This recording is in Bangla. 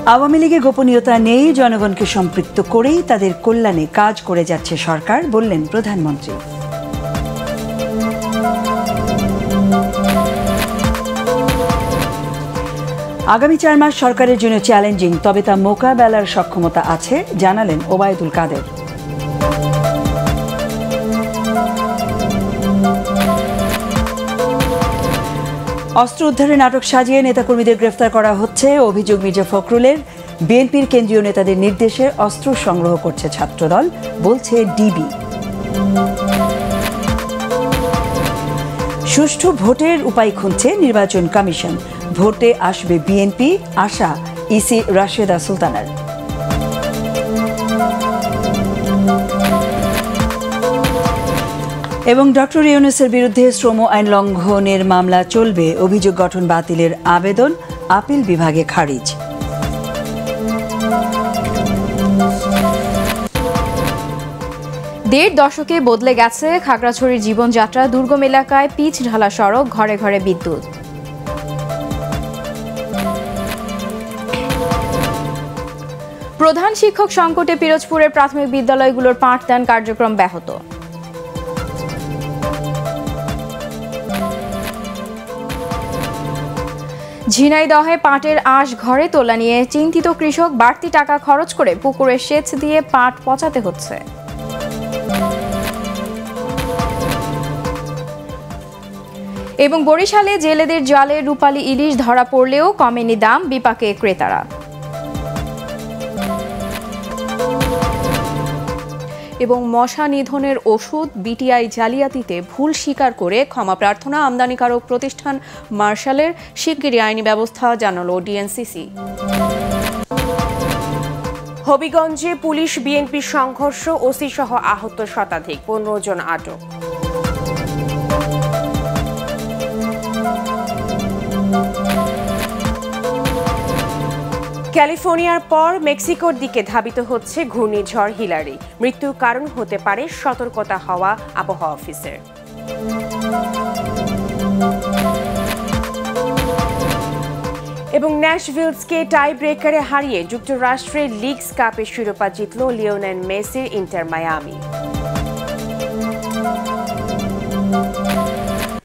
আওয়ামী লীগে গোপনীয়তা নেই, জনগণকে সম্পৃক্ত করেই তাদের কল্যাণে কাজ করে যাচ্ছে সরকার, বললেন প্রধানমন্ত্রী। আগামী 4 মাস সরকারের জন্য চ্যালেঞ্জিং, তবে তা মোকাবেলার সক্ষমতা আছে, জানালেন ওবায়দুল কাদের। অস্ত্র উদ্ধারে নাটক সাজিয়ে নেতাকর্মীদের গ্রেফতার করা হচ্ছে, অভিযোগ মির্জা ফখরুলের। বিএনপির কেন্দ্রীয় নেতাদের নির্দেশে অস্ত্র সংগ্রহ করছে ছাত্রদল, বলছে ডিবি। সুষ্ঠু ভোটের উপায় খুঁজছে নির্বাচন কমিশন, ভোটে আসবে বিএনপি, আশা ইসি রাশেদা সুলতানার। এবং ডক্টর ইউনূসের বিরুদ্ধে শ্রম আইন লঙ্ঘনের মামলা চলবে, অভিযোগ গঠন বাতিলের আবেদন আপিল বিভাগে খারিজ। দেড় দশকে বদলে গেছে খাগড়াছড়ির জীবনযাত্রা, দুর্গম এলাকায় পিচ ঢালা সড়ক, ঘরে ঘরে বিদ্যুৎ। প্রধান শিক্ষক সংকটে পিরোজপুরের প্রাথমিক বিদ্যালয়গুলোর পাঠদান কার্যক্রম ব্যাহত। ঝিনাইদহে পাটের আঁশ ঘরে তোলা নিয়ে চিন্তিত কৃষক, বাড়তি টাকা খরচ করে পুকুরে সেচ দিয়ে পাট পচাতে হচ্ছে। এবং বরিশালে জেলেদের জালে রূপালী ইলিশ ধরা পড়লেও কমেনি দাম, বিপাকে ক্রেতারা। এবং মশা নিধনের ওষুধ বিটিআই জালিয়াতিতে ভুল স্বীকার করে ক্ষমা প্রার্থনা আমদানিকারক প্রতিষ্ঠান মার্শালের, শিগগিরই আইনি ব্যবস্থা জানালো ডিএনসিসি। হবিগঞ্জে পুলিশ বিএনপি সংঘর্ষ, ওসি সহ আহত শতাধিক, 15 জন আটক। ক্যালিফোর্নিয়ার পর মেক্সিকোর দিকে ধাবিত হচ্ছে ঘূর্ণিঝড় হিলারি, মৃত্যুর কারণ হতে পারে সতর্কতা হওয়া আবহাওয়া অফিসের। এবং ন্যাশভিলসকে টাই ব্রেকারে হারিয়ে যুক্তরাষ্ট্রের লিগস কাপের শিরোপা জিতল লিওনেল মেসির ইন্টার মায়ামি।